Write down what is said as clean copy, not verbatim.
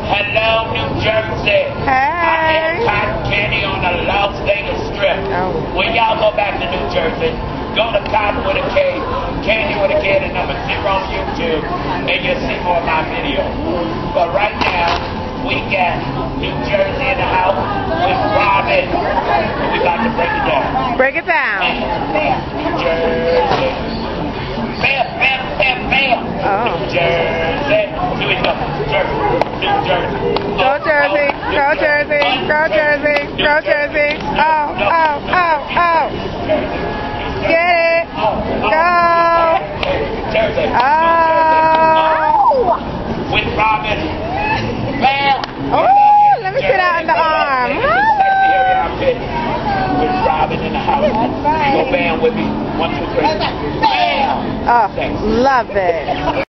Hello, New Jersey. Hey. I am Cotton Candy on the Las Vegas Strip. Oh. When y'all go back to New Jersey, go to Cotton with a K, Candy with a K, the number 0 on YouTube, and you'll see more of my videos. But right now, we got New Jersey in the house with Robin, and we about to break it down. Break it down. New Jersey. Bam, bam, bam, bam. Oh. New Jersey. Here we go. Jersey. New Jersey. Go Jersey. Go Jersey. Go Jersey. Go Jersey. Oh, oh, oh, oh. Get it. Go. Jersey. Oh. With Robin. Bam. Oh, let me sit out in the arm. With Robin in the house. Go bam with me. 1, 2, 3. Bam. Oh, love it.